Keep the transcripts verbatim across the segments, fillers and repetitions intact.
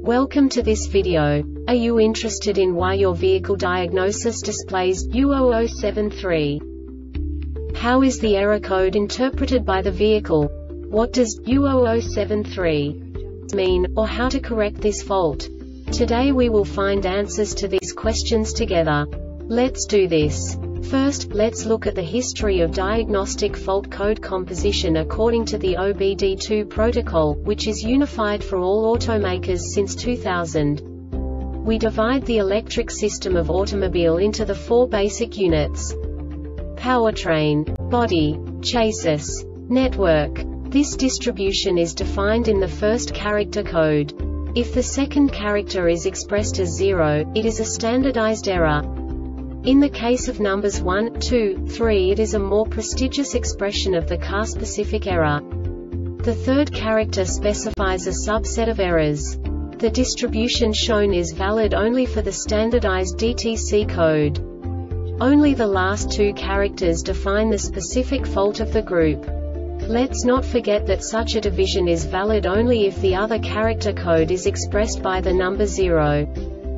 Welcome to this video. Are you interested in why your vehicle diagnosis displays U zero zero seven three? How is the error code interpreted by the vehicle? What does U zero zero seven three mean, or how to correct this fault? Today we will find answers to these questions together. Let's do this. First, let's look at the history of diagnostic fault code composition according to the O B D two protocol, which is unified for all automakers since two thousand. We divide the electric system of automobile into the four basic units: powertrain, body, chassis, network. This distribution is defined in the first character code. If the second character is expressed as zero, it is a standardized error. In the case of numbers one, two, three, it is a more prestigious expression of the car-specific error. The third character specifies a subset of errors. The distribution shown is valid only for the standardized D T C code. Only the last two characters define the specific fault of the group. Let's not forget that such a division is valid only if the other character code is expressed by the number zero.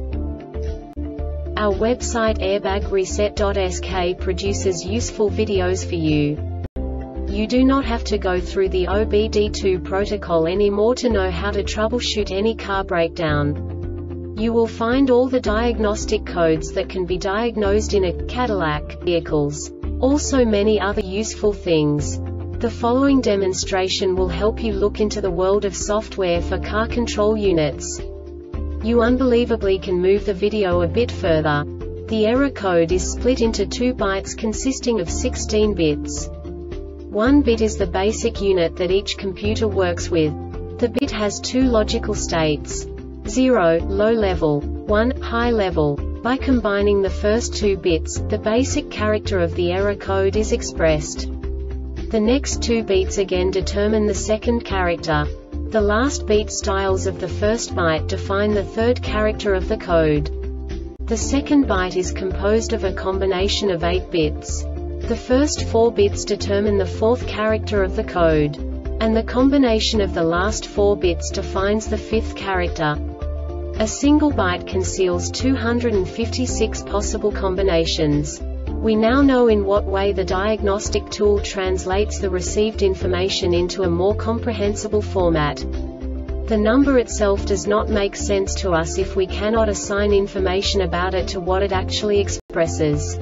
Our website airbag reset dot S K produces useful videos for you. You do not have to go through the O B D two protocol anymore to know how to troubleshoot any car breakdown. You will find all the diagnostic codes that can be diagnosed in a Cadillac vehicles. Also many other useful things. The following demonstration will help you look into the world of software for car control units. You unbelievably can move the video a bit further. The error code is split into two bytes consisting of sixteen bits. One bit is the basic unit that each computer works with. The bit has two logical states: zero, low level, one, high level. By combining the first two bits, the basic character of the error code is expressed. The next two bits again determine the second character. The last beat styles of the first byte define the third character of the code. The second byte is composed of a combination of eight bits. The first four bits determine the fourth character of the code. And the combination of the last four bits defines the fifth character. A single byte conceals two hundred fifty-six possible combinations. We now know in what way the diagnostic tool translates the received information into a more comprehensible format. The number itself does not make sense to us if we cannot assign information about it to what it actually expresses.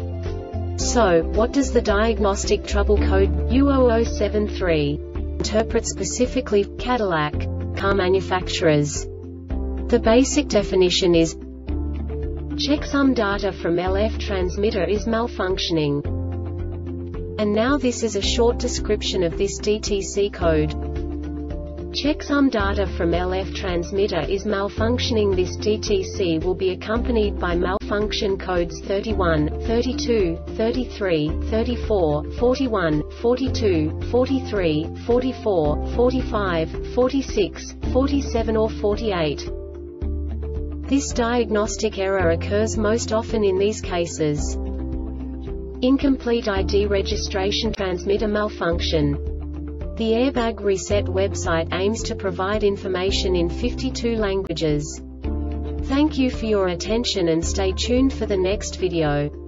So, what does the diagnostic trouble code U zero zero seven three interpret specifically for Cadillac car manufacturers? The basic definition is: checksum data from L F transmitter is malfunctioning. And now this is a short description of this D T C code. Checksum data from L F transmitter is malfunctioning. This D T C will be accompanied by malfunction codes thirty-one, thirty-two, thirty-three, thirty-four, forty-one, forty-two, forty-three, forty-four, forty-five, forty-six, forty-seven or forty-eight. This diagnostic error occurs most often in these cases: incomplete I D registration, transmitter malfunction. The Airbag Reset website aims to provide information in fifty-two languages. Thank you for your attention and stay tuned for the next video.